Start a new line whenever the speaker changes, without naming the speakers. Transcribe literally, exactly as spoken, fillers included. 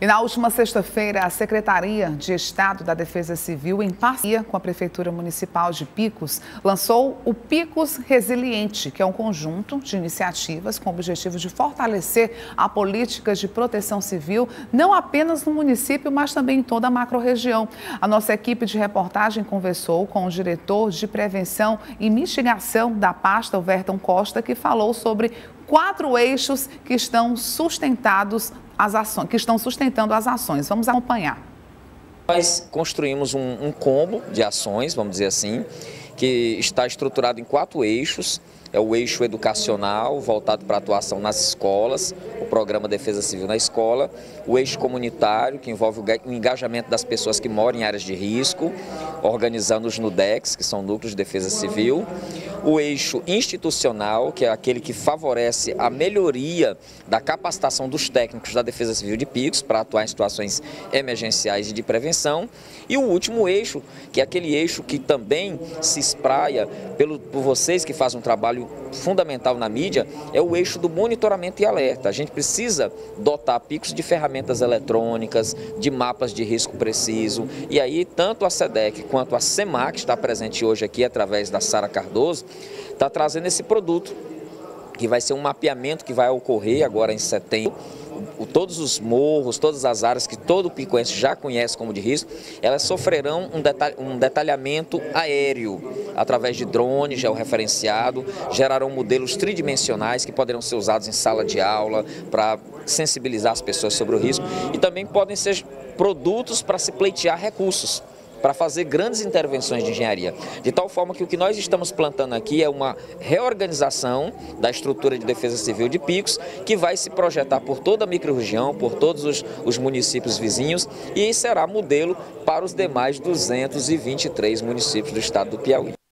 E na última sexta-feira, a Secretaria de Estado da Defesa Civil, em parceria com a Prefeitura Municipal de Picos, lançou o Picos Resiliente, que é um conjunto de iniciativas com o objetivo de fortalecer a política de proteção civil, não apenas no município, mas também em toda a macro-região. A nossa equipe de reportagem conversou com o diretor de Prevenção e Mitigação da pasta, o Verton Costa, que falou sobre quatro eixos que estão sustentados as ações, que estão sustentando as ações. Vamos acompanhar.
Nós construímos um, um combo de ações, vamos dizer assim, que está estruturado em quatro eixos. É o eixo educacional, voltado para a atuação nas escolas, o programa Defesa Civil na Escola. O eixo comunitário, que envolve o engajamento das pessoas que moram em áreas de risco, organizando os NUDECs, que são núcleos de defesa civil. O eixo institucional, que é aquele que favorece a melhoria da capacitação dos técnicos da Defesa Civil de Picos para atuar em situações emergenciais e de prevenção. E o último eixo, que é aquele eixo que também se espraia pelo, por vocês que fazem um trabalho fundamental na mídia, é o eixo do monitoramento e alerta. A gente precisa dotar Picos de ferramentas eletrônicas, de mapas de risco preciso, e aí tanto a SEDEC quanto a SEMAC, que está presente hoje aqui através da Sara Cardoso, está trazendo esse produto, que vai ser um mapeamento que vai ocorrer agora em setembro. Todos os morros, todas as áreas que todo picuense já conhece como de risco, elas sofrerão um, detalh um detalhamento aéreo, através de drones georreferenciado, gerarão modelos tridimensionais que poderão ser usados em sala de aula para sensibilizar as pessoas sobre o risco, e também podem ser produtos para se pleitear recursos, para fazer grandes intervenções de engenharia. De tal forma que o que nós estamos plantando aqui é uma reorganização da estrutura de defesa civil de Picos, que vai se projetar por toda a microrregião, por todos os, os municípios vizinhos, e será modelo para os demais duzentos e vinte e três municípios do estado do Piauí.